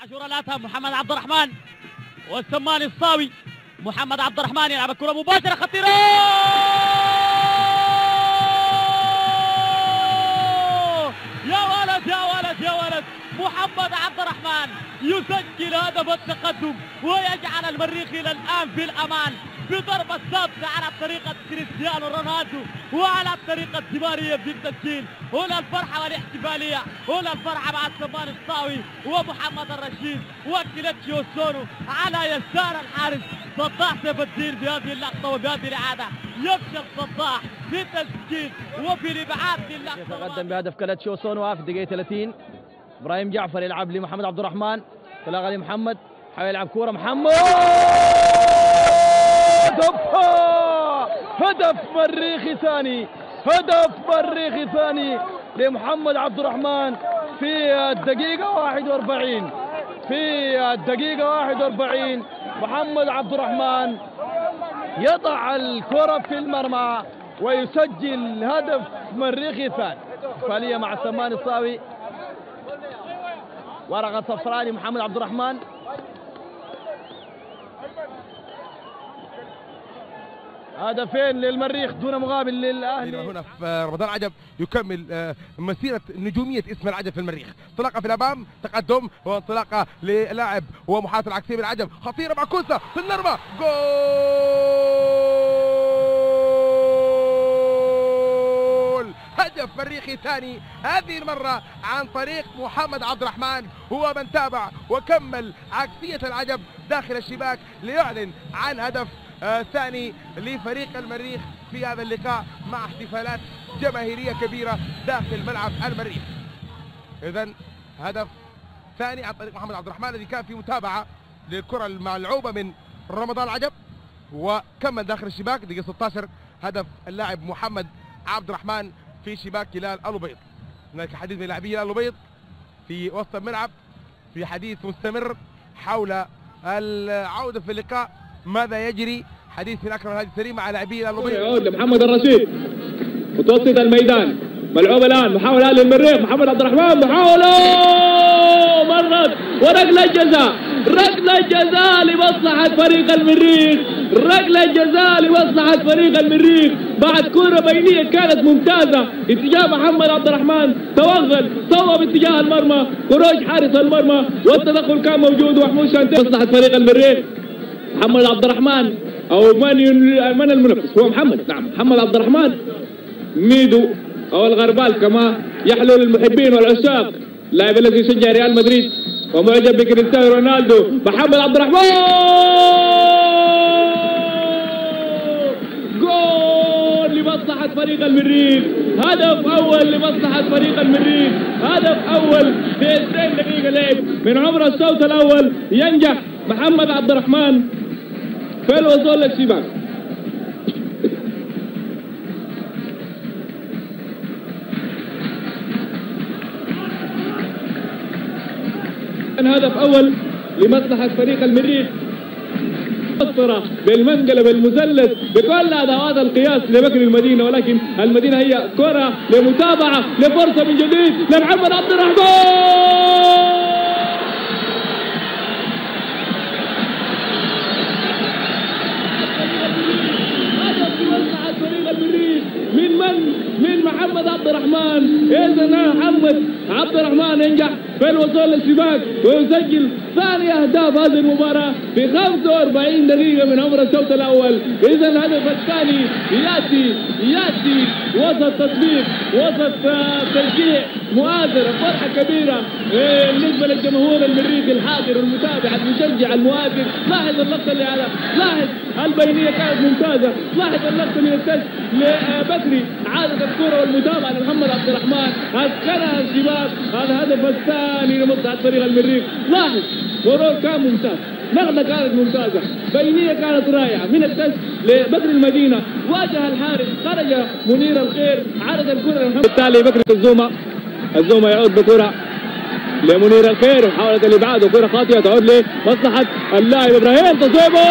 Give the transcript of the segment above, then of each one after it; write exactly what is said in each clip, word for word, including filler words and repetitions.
عاشور الأتهم محمد عبد الرحمن والسماني الصاوي. محمد عبد الرحمن يلعب الكرة مباشرة خطيرة يا ولد يا ولد يا ولد. محمد عبد الرحمن يسجل هدف التقدم ويجعل المريخ إلى الآن في الأمان بضربة ثابتة على طريقة كريستيانو رونالدو وعلى طريقة ديماريا في التسجيل. هنا الفرحة والاحتفالية، هنا الفرحة مع السمان الصاوي ومحمد الرشيد وكيلتشي وسونو على يسار الحارس صداح سيف الدين في هذه اللقطة وبهذه الإعادة. يفشل صداح في التسجيل وفي الإبعاد للقطة. يتقدم بهدف كيلتشي وسونو في الدقيقة ثلاثين. إبراهيم جعفر يلعب لمحمد عبد الرحمن، تلاقى لمحمد، حاول يلعب كورة محمد، هدف هدف مريخي ثاني، هدف مريخي ثاني لمحمد عبد الرحمن في الدقيقة واحد وأربعين. في الدقيقة واحد وأربعين محمد عبد الرحمن يضع الكرة في المرمى ويسجل هدف مريخي ثاني. احتفالية مع السمان الصاوي، ورقة صفراء لمحمد عبد الرحمن. هدفين للمريخ دون مقابل للأهلي. هنا في رمضان عجب يكمل مسيرة نجومية اسم العجب في المريخ. انطلاقة في الأمام، تقدم وانطلاقة للاعب ومحاولة العكسية بالعجب خطيرة مع كوسا في المرمى، جول! هدف مريخي ثاني هذه المرة عن طريق محمد عبد الرحمن، هو من تابع وكمل عكسية العجب داخل الشباك ليعلن عن هدف آه ثاني لفريق المريخ في هذا اللقاء مع احتفالات جماهيرية كبيرة داخل ملعب المريخ. إذا هدف ثاني عن طريق محمد عبد الرحمن الذي كان في متابعة للكرة الملعوبة من رمضان عجب وكمل داخل الشباك. دقيقة ستة عشر هدف اللاعب محمد عبد الرحمن في شباك هلال الأبيض. هناك حديث من لاعبي هلال الأبيض في وسط الملعب، في حديث مستمر حول العودة في اللقاء، ماذا يجري؟ حديث من اكرم هادي السليم مع لاعبي الأبيض. يعود لمحمد الرشيد متوسط الميدان، ملعوب الان، محاولة للمريخ، محمد عبد الرحمن، محاولة مرت وركلة جزاء، ركلة جزاء لمصلحة فريق المريخ، ركلة جزاء لمصلحة فريق المريخ بعد كرة بينية كانت ممتازة اتجاه محمد عبد الرحمن، توغل صوب اتجاه المرمى، خروج حارس المرمى والتدخل كان موجود ومحمود شانتي. مصلحة فريق المريخ محمد عبد الرحمن او من من المنافس هو محمد، نعم محمد عبد الرحمن ميدو او الغربال كما يحلو للمحبين والعشاق، اللاعب الذي يشجع ريال مدريد ومعجب بكريستيانو رونالدو. محمد عبد الرحمن جول لمصلحة فريق المريخ، هدف اول لمصلحة فريق المريخ، هدف اول في اثنين دقيقة لعب من عمر الشوط الاول. ينجح محمد عبد الرحمن في الوصول للشباك. هدف اول لمصلحة فريق المريخ، مسطرة بالمنقلة بالمثلث بكل ادوات القياس لبكر المدينة، ولكن المدينة هي كرة لمتابعة لفرصة من جديد لمحمد عبد الرحمن. من من من محمد عبد الرحمن. إذا محمد عبد الرحمن ينجح في الوصول للشباك ويسجل ثاني أهداف هذه المباراة في خمسة وأربعين دقيقة من عمر الشوط الأول. إذا الهدف الثاني يأتي يأتي وسط تطبيق، وسط تشجيع مؤازر، فرحة كبيرة بالنسبة للجمهور المريخي الحاضر المتابع المشجع المؤازر. لاحظ اللقطة اللي على، لاحظ البينية كانت ممتازة، لاحظ اللقطة من التسجيل لبكري، عادة الكرة والمتابعة لمحمد عبد الرحمن أسكنها الشباب. هذا الهدف الثاني لمصلحة فريق المريخ. لاحظ مرور كان ممتاز، نقلة كانت ممتازة، بينية كانت رائعة من التسجيل لبكر المدينة، واجه الحارس، خرج منير الخير، عرض الكرة لمحمد. بالتالي بكري الزومة، الزومة يعود بكرة لمنير الخير، محاولة الإبعاد وكرة خاطئة تعود لمصلحة اللاعب إبراهيم تصويبه.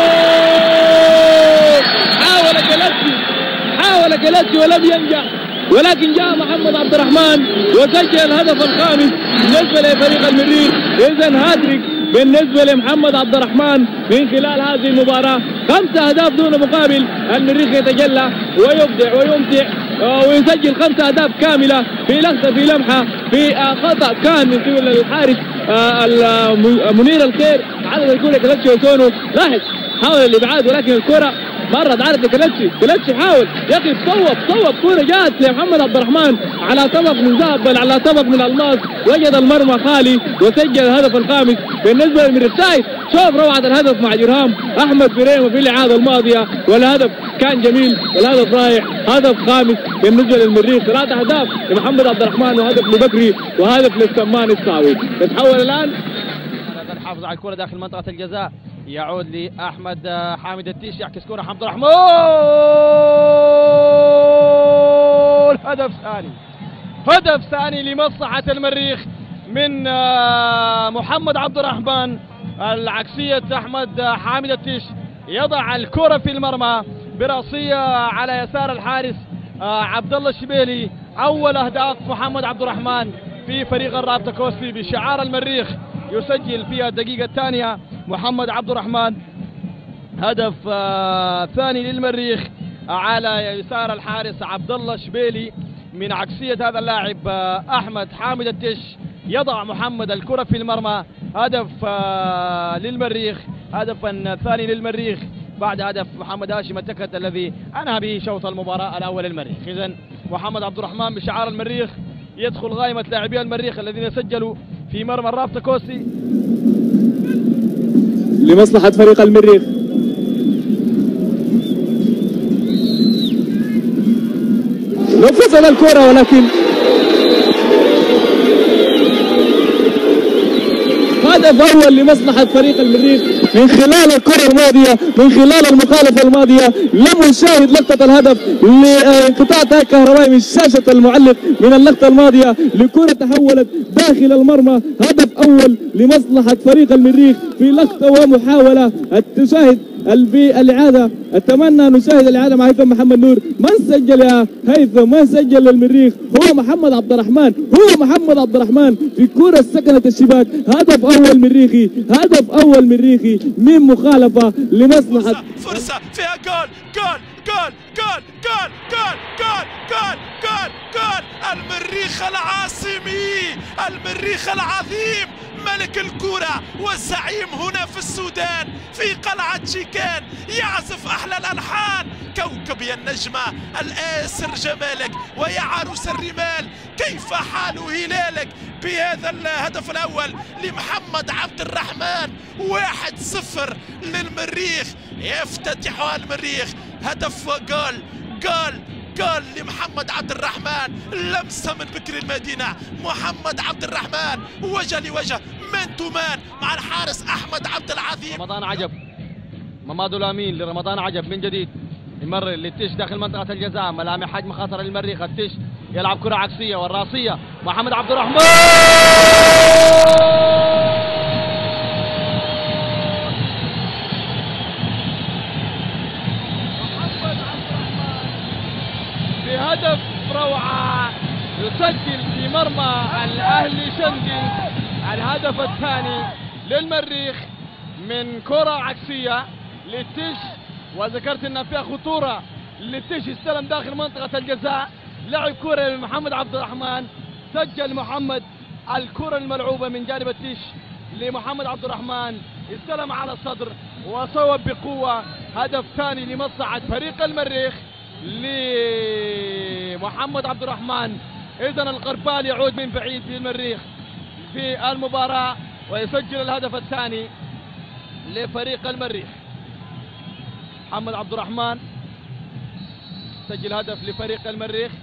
حاول كيلتشي حاول كيلتشي ولم ينجح، ولكن جاء محمد عبد الرحمن وسجل الهدف الخامس بالنسبة لفريق المريخ. إذن هاتريك بالنسبة لمحمد عبد الرحمن من خلال هذه المباراة، خمسة أهداف دون مقابل. المريخ يتجلى ويبدع ويمتع ويسجل خمسة أهداف كاملة في لحظة في لمحة في خطأ كان من قبل الحارس منير الخير. عدد الكرة كلتشي وسونو لاحظ حاول الإبعاد ولكن الكرة مرت عرض كلتشي. كلتشي حاول يقف صوب صوب كرة جاءت لمحمد عبد الرحمن على طبق من ذهب بل على طبق من الماس، وجد المرمى خالي وسجل الهدف الخامس بالنسبة للمريخ. شايف شوف روعة الهدف مع جرهام أحمد بريمة في الإعادة الماضية، والهدف كان جميل والهدف رايح. هدف خامس بالنسبة للمريخ، ثلاث أهداف لمحمد عبد الرحمن وهدف لبكري وهدف للسمان الصاوي. نتحول الآن الحافظ على الكرة داخل منطقة الجزاء، يعود لأحمد حامد التيش، يعكس كرة حمد الرحمن، هدف ثاني هدف ثاني لمصلحة المريخ من محمد عبد الرحمن. العكسية أحمد حامد التيش يضع الكرة في المرمى براسية على يسار الحارس عبد الله الشبيلي. أول أهداف محمد عبد الرحمن في فريق الرابطة كوستي بشعار المريخ، يسجل فيها الدقيقة الثانية محمد عبد الرحمن هدف آه ثاني للمريخ على يسار الحارس عبد الله الشبيلي من عكسية هذا اللاعب آه أحمد حامد التش. يضع محمد الكرة في المرمى، هدف آه للمريخ، هدفا ثاني للمريخ بعد هدف محمد هاشم التكت الذي أنهى به شوط المباراة الأول للمريخ. إذن محمد عبد الرحمن بشعار المريخ يدخل غائمة لاعبي المريخ الذين سجلوا في مرمى الرابطة كوسي لمصلحة فريق المريخ. نفذ الكرة ولكن هدف أول لمصلحة فريق المريخ من خلال الكرة الماضية، من خلال المخالفة الماضية. لم نشاهد لقطة الهدف لانقطاع تاك كهربائي من شاشة المعلق من اللقطة الماضية لكرة تحولت داخل المرمى. هدف أول لمصلحة فريق المريخ في لقطة ومحاولة. تشاهد الإعادة، أتمنى أن نشاهد الإعادة مع هيثم محمد نور. من سجل يا هيثم؟ من سجل للمريخ؟ هو محمد عبد الرحمن، هو محمد عبد الرحمن في كرة سكنت الشباك. هدف أول مريخي، هدف أول مريخي من مخالفة لمصلحة. فرصة فيها جول جول جول جول جول جول جول جول جول جول المريخ العاصمي، المريخ العظيم، ملك الكرة والزعيم هنا في السودان في قلعة شيكان، يعزف أحلى الألحان. كوكب يا النجمة الآسر جمالك ويا عروس الرمال كيف حال هلالك. بهذا الهدف الأول لمحمد عبد الرحمن، واحد صفر للمريخ، يفتتح المريخ. هدف وجول جول جول لمحمد عبد الرحمن، لمسة من بكر المدينة. محمد عبد الرحمن وجه لوجه مان تو مان مع الحارس أحمد عبد العظيم. رمضان عجب، ممادو الأمين لرمضان عجب من جديد، يمرر للتش داخل منطقة الجزاء، ملامح حجم خطر للمريخ. التش يلعب كرة عكسية والراسية، محمد عبد الرحمن بهدف روعة يسجل في مرمى الأهلي شنقي الهدف الثاني للمريخ من كرة عكسية للتش، وذكرت ان فيها خطورة للتش. استلم داخل منطقة الجزاء، لعب كرة لمحمد عبد الرحمن، سجل محمد الكرة الملعوبة من جانب التش لمحمد عبد الرحمن، استلم على الصدر وصوب بقوة. هدف ثاني لمصلحة فريق المريخ لمحمد عبد الرحمن. إذن القربال يعود من بعيد للمريخ في المباراة ويسجل الهدف الثاني لفريق المريخ. محمد عبد الرحمن سجل هدف لفريق المريخ.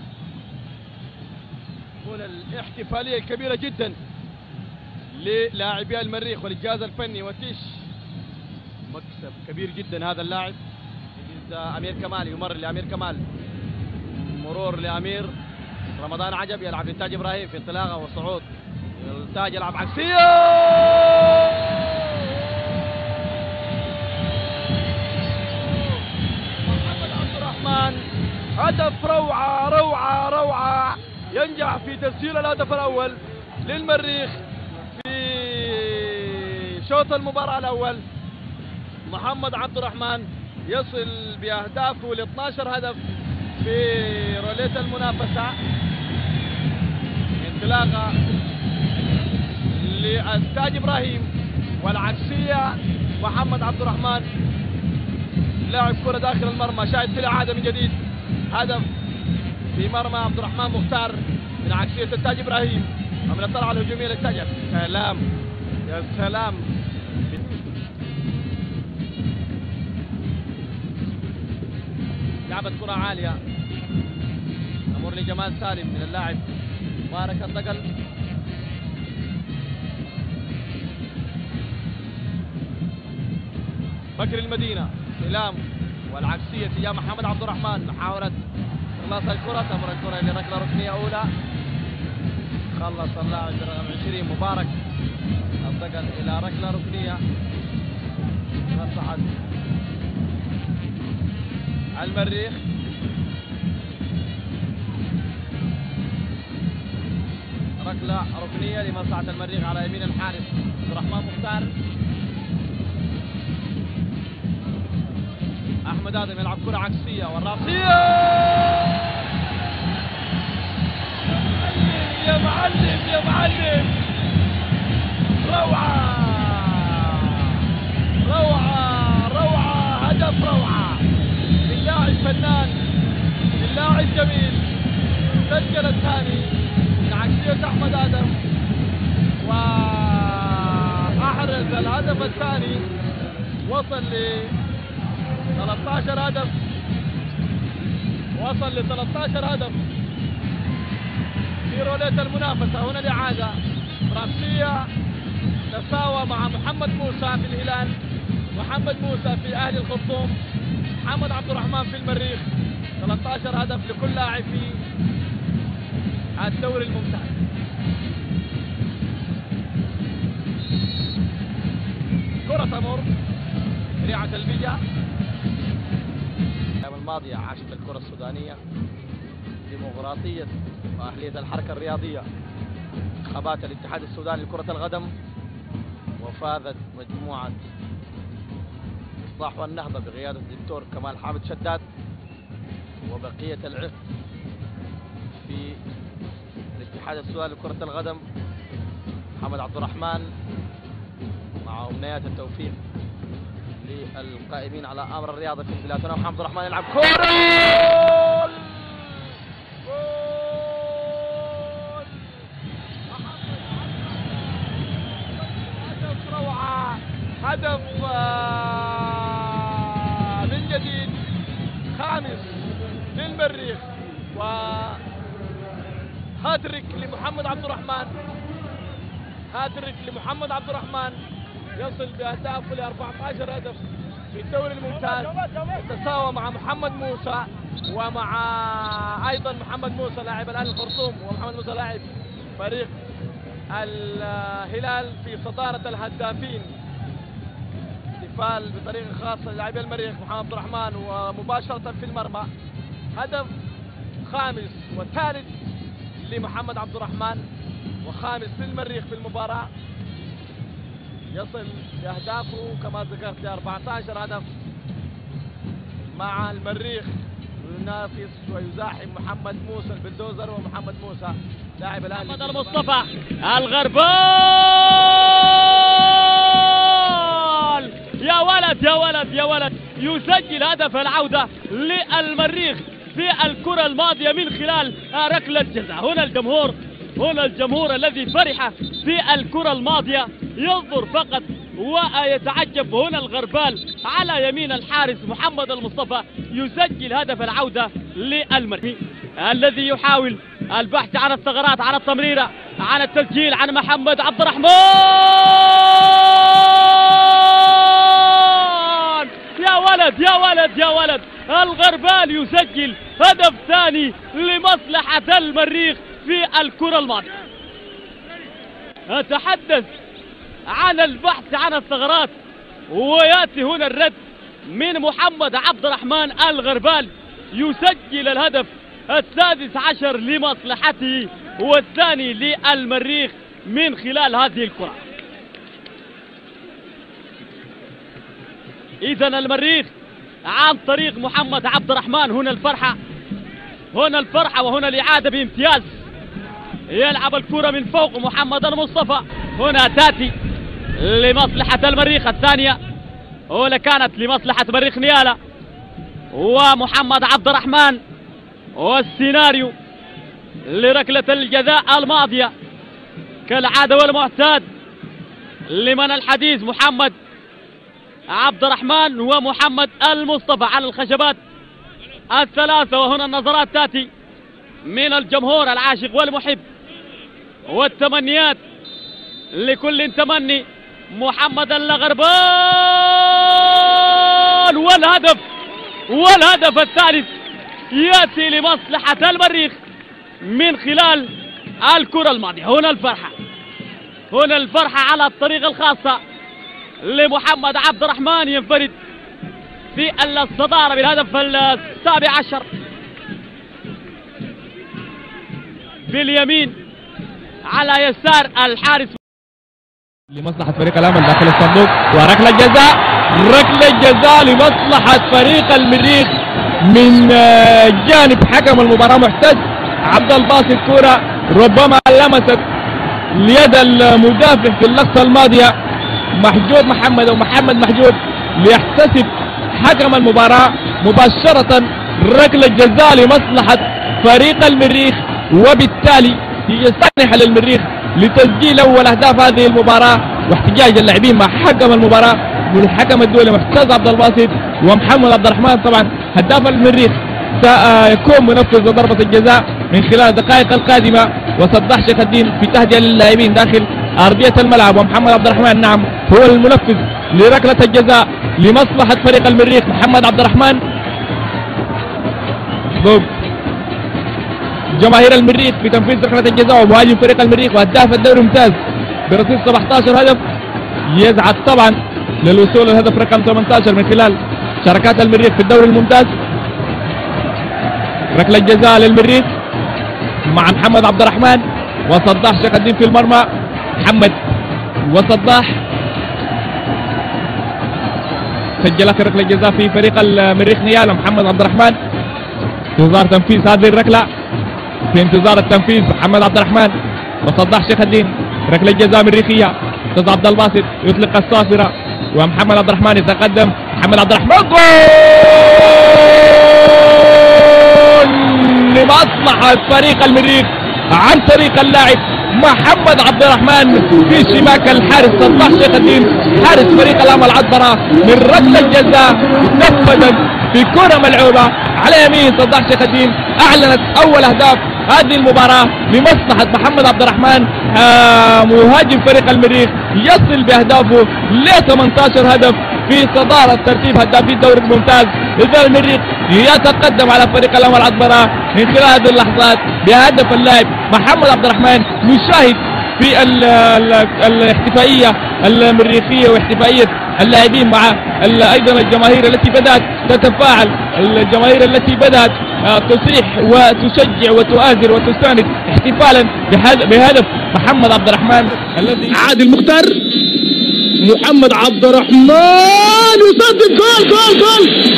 هنا الاحتفالية الكبيرة جدا للاعبي المريخ والجهاز الفني وتيش، مكسب كبير جدا. هذا اللاعب أمير كمال يمر لأمير كمال، مرور لأمير. رمضان عجب يلعب للتاج إبراهيم في انطلاقة وصعود، التاج يلعب عكسية، محمد عبد الرحمن هدف روعة روعة روعة، ينجح في تسجيل الهدف الأول للمريخ في شوط المباراة الأول. محمد عبد الرحمن يصل بأهدافه ل اثني عشر هدف في رولية المنافسة، انطلاقة للتاج إبراهيم والعكسية محمد عبد الرحمن لاعب كرة داخل المرمى. شاهد في الإعادة من جديد، هدف في مرمى عبد الرحمن مختار من عكسية التاج إبراهيم، ومن الطلعة الهجومية للتاج. يا سلام يا سلام، لعبة كرة عالية تمر لجمال سالم من اللاعب مبارك الضقل. بكر المدينة سلام والعكسية تجاه محمد عبد الرحمن، محاولة خلاص الكرة، تمر الكرة لركلة ركنية أولى، خلص اللاعب رقم عشرين مبارك الضقل إلى ركلة ركنية. صعد المريخ، ركلة ركنية لمصلحة المريخ على يمين الحارس عبد الرحمن مختار. أحمد آدم يلعب كرة عكسية والراسية، يا معلم يا معلم، روعة روعة روعة، هدف روعة، اللاعب فنان، اللاعب جميل، سجل الثاني من عكسية أحمد آدم وأحرز الهدف الثاني، وصل ل ثلاثة عشر هدف، وصل ل ثلاثة عشر هدف في رولية المنافسة. هنا الإعادة، راسية تساوى مع محمد موسى في الهلال، محمد موسى في أهلي الخرطوم، محمد عبد الرحمن في المريخ. ثلاثة عشر هدف لكل لاعب في الدوري الممتاز. كرة تمر سريعة البيجا. الأيام الماضية عاشت الكرة السودانية ديمقراطية وأهلية الحركة الرياضية، انتخابات الاتحاد السوداني لكرة القدم، وفازت مجموعة إصلاح والنهضة بقيادة الدكتور كمال حامد شداد وبقية العقد في الاتحاد السوداني لكرة القدم محمد عبد الرحمن، مع أمنيات التوفيق للقائمين على أمر الرياضة في بلادنا. محمد عبد الرحمن يلعب كرة، جول، هدف روعة، هدف من جديد خامس للمريخ، وهاتريك لمحمد عبد الرحمن، هاتريك لمحمد عبد الرحمن، يصل بأهدافه ل أربعة عشر هدف في الدوري الممتاز، يتساوى مع محمد موسى ومع أيضا محمد موسى لاعب الأهلي الخرطوم، ومحمد موسى لاعب فريق الهلال في صدارة الهدافين. احتفال بطريقة خاصة للاعبي المريخ محمد عبد الرحمن ومباشرة في المرمى. هدف خامس وثالث لمحمد عبد الرحمن وخامس للمريخ في المباراة، يصل بأهدافه كما ذكرت ل أربعة عشر هدف مع المريخ، ينافس ويزاحم محمد موسى البلدوزر ومحمد موسى لاعب الاهلي. محمد المصطفى الغربال، يا ولد يا ولد يا ولد، يسجل هدف العودة للمريخ في الكرة الماضية من خلال ركلة جزاء. هنا الجمهور، هنا الجمهور الذي فرح في الكرة الماضية ينظر فقط ويتعجب. هنا الغربال على يمين الحارس محمد المصطفى يسجل هدف العودة للمريخ الذي يحاول البحث عن الثغرات، عن التمريرة، عن التسجيل، عن محمد عبد الرحمن. يا ولد يا ولد يا ولد، الغربال يسجل هدف ثاني لمصلحة المريخ في الكرة الماضية. أتحدث عن البحث عن الثغرات، وياتي هنا الرد من محمد عبد الرحمن الغربال يسجل الهدف السادس عشر لمصلحته والثاني للمريخ من خلال هذه الكرة. إذا المريخ عن طريق محمد عبد الرحمن، هنا الفرحة، هنا الفرحة وهنا الإعادة بامتياز. يلعب الكرة من فوق محمد المصطفى، هنا تاتي لمصلحة المريخ الثانية، هنا كانت لمصلحة مريخ نيالا ومحمد عبد الرحمن. والسيناريو لركلة الجزاء الماضية كالعادة والمعتاد لمن الحديث محمد عبد الرحمن ومحمد المصطفى على الخشبات الثلاثة. وهنا النظرات تأتي من الجمهور العاشق والمحب والتمنيات لكل تمني. محمد اللغربان والهدف والهدف الثالث يأتي لمصلحة المريخ من خلال الكرة الماضية. هنا الفرحة، هنا الفرحة على الطريقة الخاصة لمحمد عبد الرحمن، ينفرد في الصدارة بالهدف السابع عشر. باليمين على يسار الحارس لمصلحة فريق الأمل داخل الصندوق، وركلة جزاء، ركلة جزاء لمصلحة فريق المريخ من جانب حكم المباراة محتج عبد الباسط. كرة ربما لمست ليد المدافع في اللقطة الماضية محجوب محمد أو محمد محجوب ليحتسب حكم المباراة مباشرة ركلة جزاء لمصلحة فريق المريخ، وبالتالي يسنح للمريخ لتسجيل أول أهداف هذه المباراة واحتجاج اللاعبين مع حكم المباراة والحكم الدولي محتاج عبد الباسط ومحمد عبد الرحمن. طبعا هداف المريخ سيكون منفذ ضربة الجزاء من خلال الدقائق القادمة. وصداح شيخ الدين في تهدئة للاعبين داخل أرضية الملعب، ومحمد عبد الرحمن نعم هو المنفذ لركلة الجزاء لمصلحة فريق المريخ. محمد عبد الرحمن ضد جماهير المريخ في تنفيذ ركلة الجزاء، ومهاجم فريق المريخ وهداف الدوري الممتاز برصيد سبعة عشر هدف، يسعد طبعا للوصول للهدف رقم ثمانية عشر من خلال شركات المريخ في الدوري الممتاز. ركلة جزاء للمريخ مع محمد عبد الرحمن وصداح شيخ الدين في المرمى. محمد وصداح سجل اخر ركلة جزاء في فريق المريخ نيالا محمد عبد الرحمن. انتظار تنفيذ هذه الركلة، في انتظار التنفيذ محمد عبد الرحمن وصداح شيخ الدين. ركلة جزاء مريخية، استاذ عبد الباسط يطلق الصافرة ومحمد عبد الرحمن يتقدم. محمد عبد الرحمن جول لمصلحة فريق المريخ عن طريق اللاعب محمد عبد الرحمن في شباك الحارس صداح شيخ الدين حارس فريق الامل عطبرة من ركلة الجزاء نفذت في كرة ملعوبة على يمين صداح شيخ الدين. اعلنت اول اهداف هذه المباراة لمصلحة محمد عبد الرحمن آه مهاجم فريق المريخ، يصل باهدافه ل ثمانية عشر هدف في صدارة ترتيب هدافي الدوري الممتاز. اذا المريخ يتقدم على فريق الامل عطبرة من خلال هذه اللحظات بهدف اللاعب محمد عبد الرحمن. نشاهد في ال ال الاحتفائية المريخية واحتفائية اللاعبين مع ايضا الجماهير التي بدأت تتفاعل، الجماهير التي بدأت تصيح وتشجع وتؤازر وتساند احتفالا بهدف محمد عبد الرحمن الذي عادل مختار. محمد عبد الرحمن يسدد جول جول جول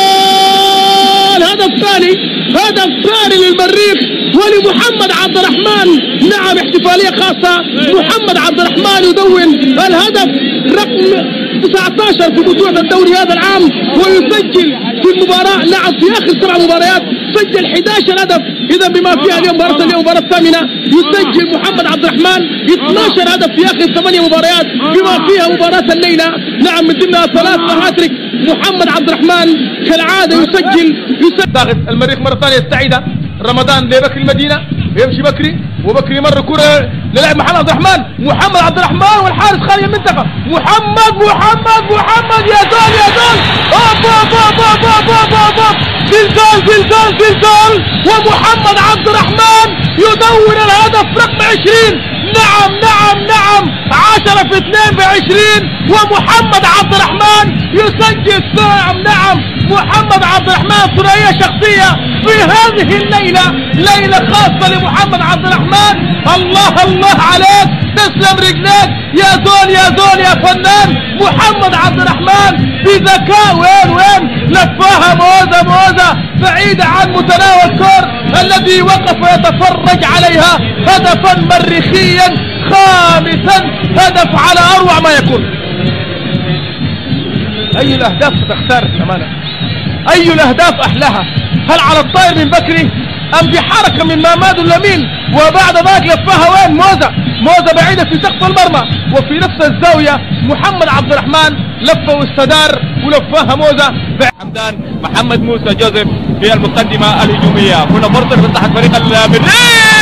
جول هدف ثاني، هدف ثاني للمريخ ولمحمد عبد الرحمن. نعم احتفالية خاصة، محمد عبد الرحمن يدون الهدف رقم تسعة عشر في بطولة الدوري هذا العام، ويسجل في المباراة نعم في آخر سبع مباريات سجل أحد عشر هدف. إذا بما فيها اليوم مباراة اليوم مباراة الثامنة يسجل محمد عبد الرحمن اثني عشر هدف في آخر ثمانية مباريات بما فيها مباراة الليلة نعم من ضمنها ثلاث هاتريك. محمد عبد الرحمن كالعادة يسجل يسجل ضاغط المريخ مرة ثانية السعيدة. رمضان لبكري المدينة، يمشي بكري وبكري مر كرة للاعب محمد عبد الرحمن. محمد عبد الرحمن والحارس خارج المنطقة. محمد محمد محمد يا زول يا زول اوب اوب اوب اوب اوب اوب اوب زلزال زلزال زلزال ومحمد عبد الرحمن يدون الهدف رقم عشرين. نعم نعم نعم عشرة في اثنين بعشرين ومحمد عبد الرحمن يسجل. نعم نعم محمد عبد الرحمن ثنائية شخصية في هذه الليلة، ليلة خاصة لمحمد عبد الرحمن. الله الله عليك، تسلم رجليك يا زول يا زول يا فنان محمد عبد الرحمن بذكاء. وين وين لفاها موزة موزة بعيدة عن متناول كور الذي وقف يتفرج عليها. هدفا مريخيا خامسا، هدف على اروع ما يكون. اي الاهداف تختار امانه؟ اي الاهداف احلاها؟ هل على الطائر من بكري ام بحركه من ماماد اللمين؟ وبعد ذلك لفاها وين موزة موزة بعيدة في سقف المرمى، وفي نفس الزاوية محمد عبد الرحمن لفه واستدار ولفاها موزة. حمدان محمد موسى جوزيف في المقدمة الهجومية. هنا فرصة لمصلحة فريق المريخ.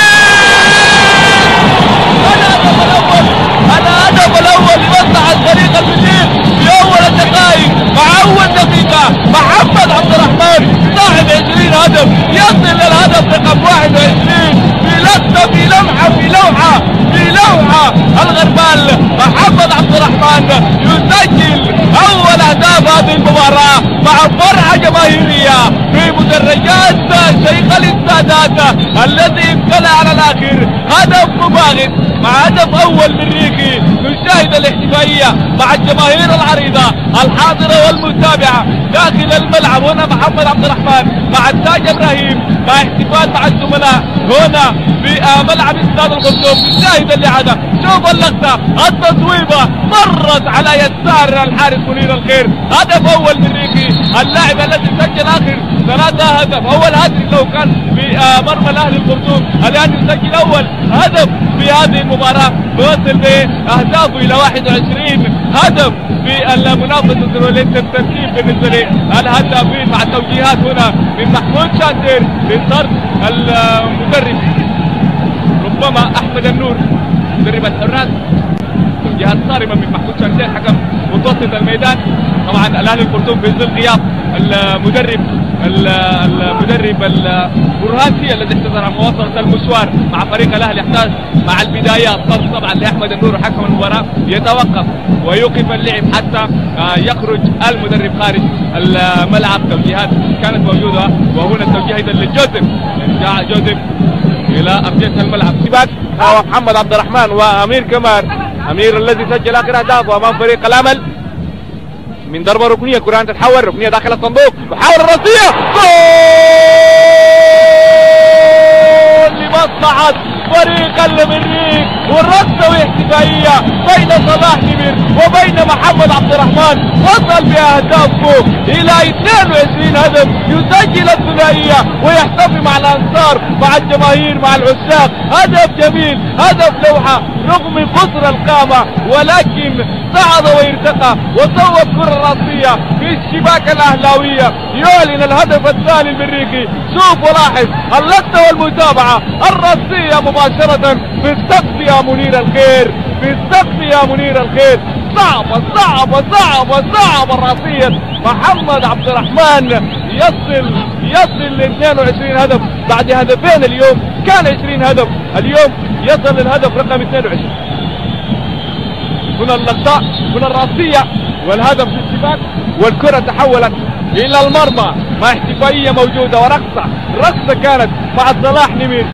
الهدف الأول لمصلحة فريق المريخ في أول الدقائق. مع أول دقيقة محمد عبد الرحمن صاحب عشرين هدف يصل للهدف رقم واحد وعشرين في لقطة في لمحة في لوحة في لوحة الغربال. محمد عبد الرحمن يسجل أول أهداف هذه المباراة مع فرحة جماهيرية في مدرجات شيخ الاستادات الذي امتلأ على الآخر. هدف مباغت مع هدف أول مريخي. نشاهد الاحتفائية مع الجماهير العريضة الحاضرة والمتابعة داخل الملعب. هنا محمد عبد الرحمن مع التاج إبراهيم مع احتفال مع الزملاء هنا في ملعب استاد القدوم. نشاهد الإعادة، شوف اللقطة، التصويبة مرت على يسار الحارس منير الخير. هدف أول مريخي، اللاعب الذي سجل آخر ثلاثة هدف. أول هدف لو كان في مرمى الأهلي الخرطوم، الآن يسجل أول هدف في هذه المباراة، بيوصل بأهدافه إلى واحد وعشرين هدف في المنافسة الدولية. الترتيب بالنسبة للهدافين مع التوجيهات هنا من محمود شاندير لطرد المدرب ربما أحمد النور مدرب الحراس. توجيهات صارمة من محمود شاندير حكم متوسط الميدان. طبعا الأهلي الخرطوم في ظل غياب المدرب المدرب البرهانسي الذي اعتذر عن مواصلة المشوار مع فريق الأهلي. يحتاج مع البدايات طرد طبعا لأحمد النور حكم المباراة يتوقف ويوقف اللعب حتى يخرج المدرب خارج الملعب. توجيهات كانت موجودة، وهنا التوجيه ايضا لجوزيف. جاء جوزيف الى ارضية الملعب. محمد عبد الرحمن وامير كمار، امير الذي سجل اخر اهدافه امام فريق الامل من ضربة ركنية. كرة تتحول ركنية داخل الصندوق، محاولة راسية، جول لمصلحة فريق المريخ. والركضة احتفائية بين صلاح نمر وبين محمد عبد الرحمن، وصل بأهدافه إلى اثنين وعشرين هدف. يسجل الثنائية ويحتفي مع الأنصار مع الجماهير مع العشاق. هدف جميل، هدف لوحة رغم قصر القامة، ولكن صعد وارتقى وصوب كرة راسية في الشباك الأهلاوية. يعلن الهدف الثاني المريخي. شوف ولاحظ اللقطة والمتابعة الراسية مباشرة في السقف يا منير الخير، في السقف يا منير الخير. صعبة صعبة صعبة صعبة الراسية. محمد عبد الرحمن يصل يصل ل اثنين وعشرين هدف بعد هدفين اليوم، كان عشرين هدف، اليوم يصل للهدف رقم اثنين وعشرين. هنا اللقطة، هنا الراسية والهدف في الشباك، والكرة تحولت إلى المرمى مع احتفائية موجودة ورقصة، رقصة كانت مع صلاح نمير.